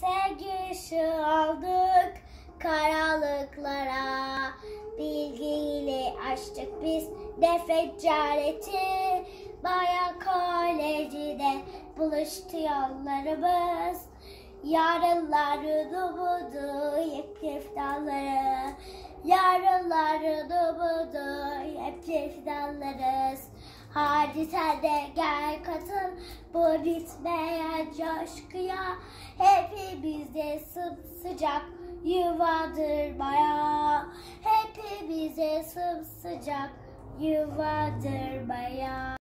Sevgi ışığı aldık karanlıklara. Bilgiyle açtık biz nefret careti. Bayan Koleji'de buluştu yollarımız. Yarınların umudu hep iftarları. Yarınların umudu hep iftarlarız. Hadi sen de gel katıl bu bitmeyen coşkuya. Hepimize sımsıcak yuvadırmaya. Hepimize sımsıcak yuvadırmaya.